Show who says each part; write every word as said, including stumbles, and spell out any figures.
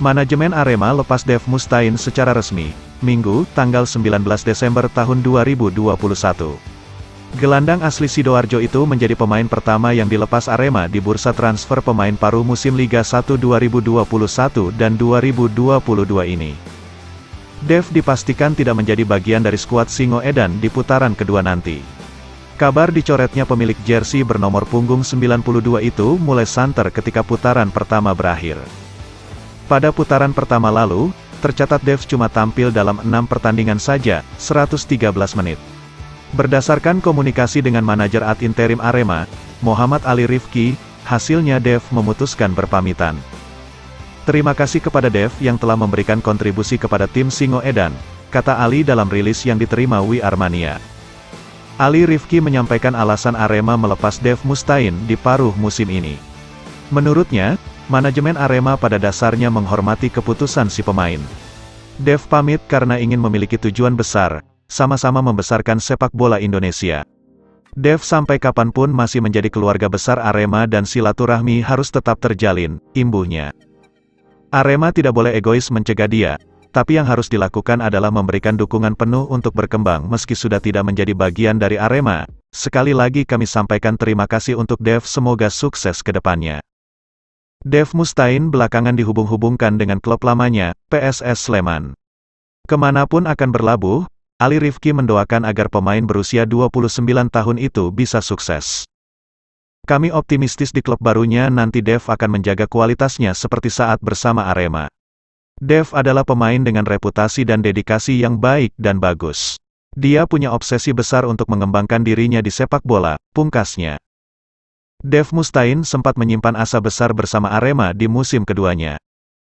Speaker 1: Manajemen Arema lepas Dev Mustain secara resmi, Minggu, tanggal sembilan belas Desember tahun dua ribu dua puluh satu. Gelandang asli Sidoarjo itu menjadi pemain pertama yang dilepas Arema di bursa transfer pemain paruh musim Liga satu dua ribu dua puluh satu dan dua ribu dua puluh dua ini. Dev dipastikan tidak menjadi bagian dari skuad Singoedan di putaran kedua nanti. Kabar dicoretnya pemilik jersey bernomor punggung sembilan puluh dua itu mulai santer ketika putaran pertama berakhir. Pada putaran pertama lalu, tercatat Dev cuma tampil dalam enam pertandingan saja, seratus tiga belas menit. Berdasarkan komunikasi dengan manajer ad interim Arema, Muhammad Ali Rifki, hasilnya Dev memutuskan berpamitan. Terima kasih kepada Dev yang telah memberikan kontribusi kepada tim Singoedan, kata Ali dalam rilis yang diterima W R Mania. Ali Rifki menyampaikan alasan Arema melepas Dev Mustain di paruh musim ini. Menurutnya, manajemen Arema pada dasarnya menghormati keputusan si pemain. Dev pamit karena ingin memiliki tujuan besar, sama-sama membesarkan sepak bola Indonesia. Dev sampai kapanpun masih menjadi keluarga besar Arema dan silaturahmi harus tetap terjalin, imbuhnya. Arema tidak boleh egois mencegah dia, tapi yang harus dilakukan adalah memberikan dukungan penuh untuk berkembang meski sudah tidak menjadi bagian dari Arema. Sekali lagi kami sampaikan terima kasih untuk Dev, semoga sukses ke depannya. Dev Mustain belakangan dihubung-hubungkan dengan klub lamanya, P S S Sleman. Kemanapun akan berlabuh, Ali Rifki mendoakan agar pemain berusia dua puluh sembilan tahun itu bisa sukses. Kami optimistis di klub barunya nanti Dev akan menjaga kualitasnya seperti saat bersama Arema. Dev adalah pemain dengan reputasi dan dedikasi yang baik dan bagus. Dia punya obsesi besar untuk mengembangkan dirinya di sepak bola, pungkasnya. Dev Mustain sempat menyimpan asa besar bersama Arema di musim keduanya.